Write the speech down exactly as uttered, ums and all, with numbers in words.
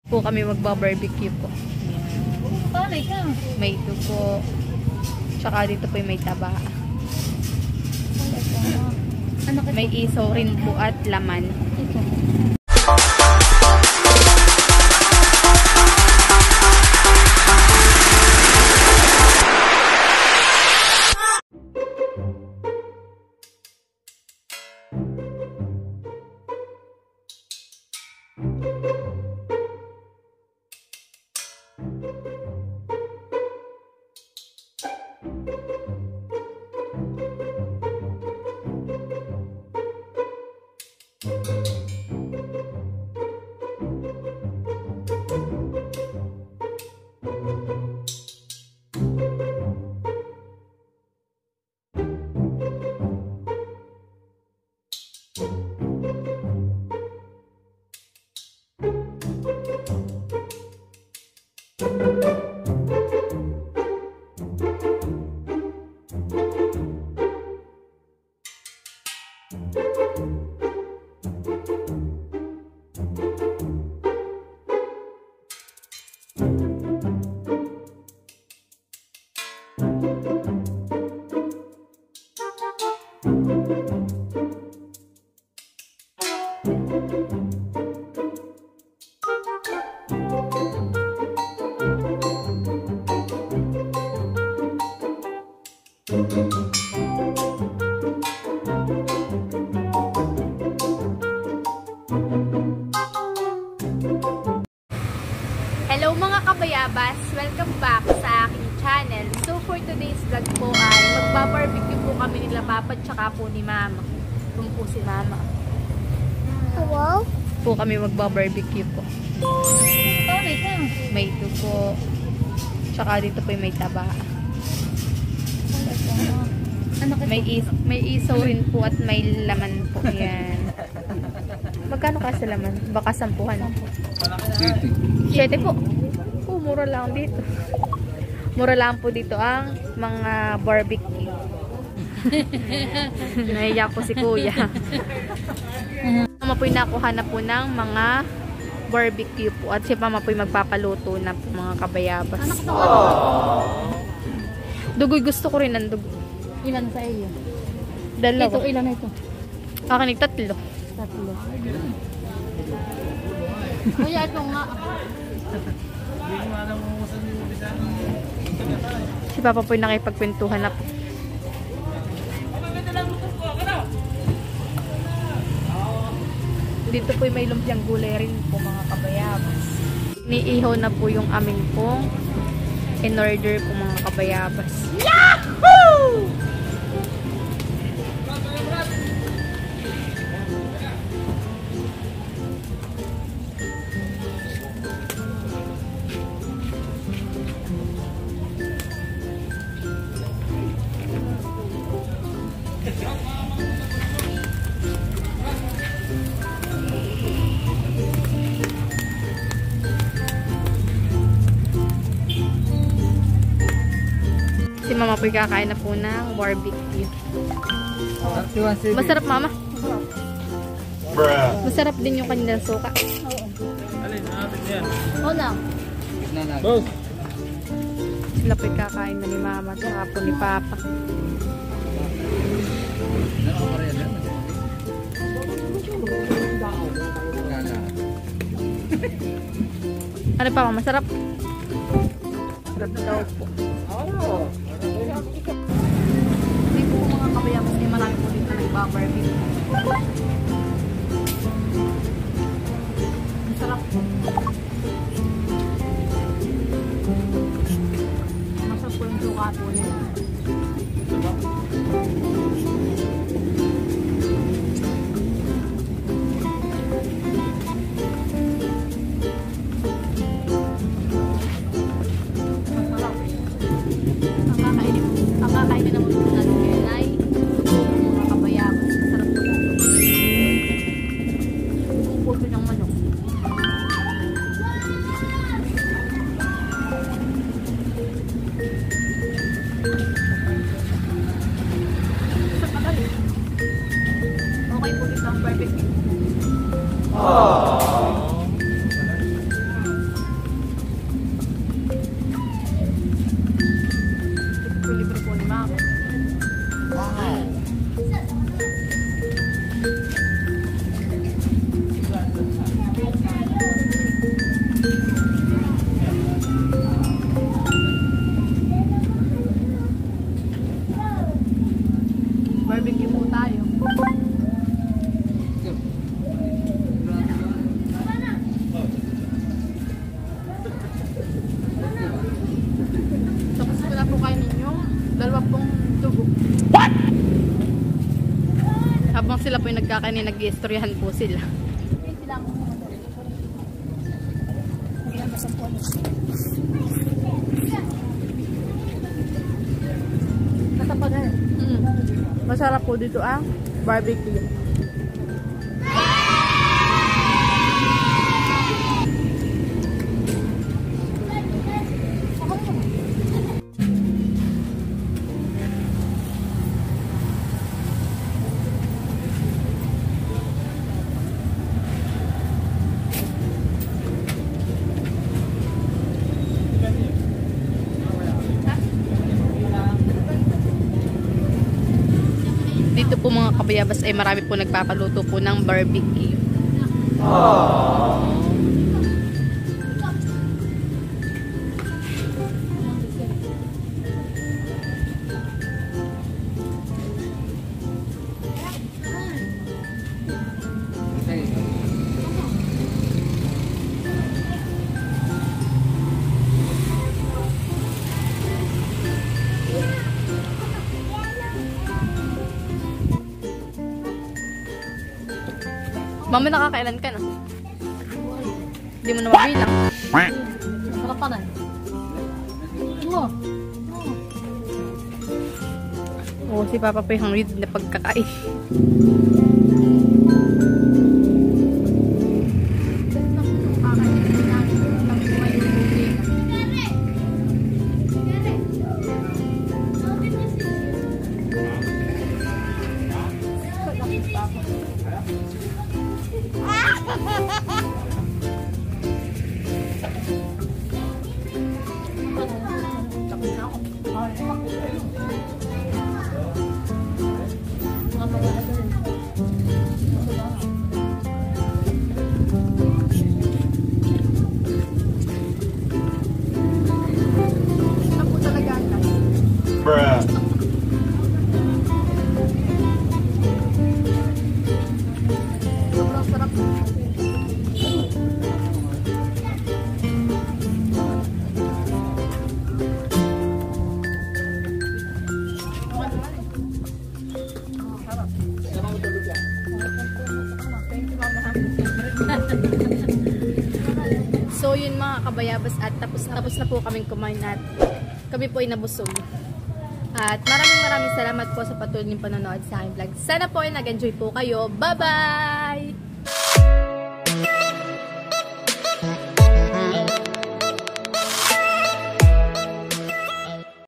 Po kami magba-barbecue po. Palay ka. May dugo. Tsaka dito po may taba. May isaw rin po at laman. Hello mga kabayabas! Welcome back sa aking channel. So for today's vlog po ay magba-barbecue po kami nila Papa at saka po ni Mama. Kung po si Mama. Hello? Po kami magba-barbecue po. Palay ka. May dugo. Tsaka dito po may taba. May, is may isaw rin po at may laman po. Yan. Magkano ka sa laman? Baka sampuhan. Siyete po. Oh, mura lang dito. Mura lang po dito ang mga barbecue. Naiyak po si Kuya. Mama po'y nakuha na po ng mga barbecue po. At si Mama po'y magpapaluto na po mga kabayabas. Dugoy gusto ko rin ng dugo. Ilan sa iyo? Dalawa. Ito, ilan na ito? Kakanig tatlo. Tatlo. Kuya, ito nga. Si Papa po'y nakipagkwentuhan na po. Dito po'y may lumpiang gulay rin po mga kabayabas. Niihaw na po yung aming pong in order po mga kabayabas. Yahoo! Si Mama po'y kakain na po ng barbecue. Masarap, Mama. Masarap din yung kanilang suka. Alin, natin yan. Oo na. Boss. Sila po'y kakain na ni Mama at saka po ni Papa. Ano pa, Mama? Masarap? Masarap daw po. Hindi po mga kabayabas ay marami po dito nagbabarbecue. Ang sarap po. Masarap po yung suka po nila. Ang kakainin naman po natin ngayon ay mga kabayabas. Masarap po ito. Yung puso ng manok. sila po yung nagkakanin, nag-iistoryahan po sila. Mm. Masarap po dito ang barbecue. Dito po mga kabayabas ay marami po nagpapaluto po ng barbecue. Aww. Mama, nakakailan ka na? Hindi mo na mabilang. Sarap pa na. Oo. Oo, si Papa pa yung hangrid na pagkakain. Bruh. Sobrang sarap. So yun mga kabayabas, at tapos tapos na po kaming kumain at kami po ay nabusog. At maraming maraming salamat po sa patuloy niyong panonood sa aking vlog. Sana po ay nag-enjoy po kayo. Bye-bye!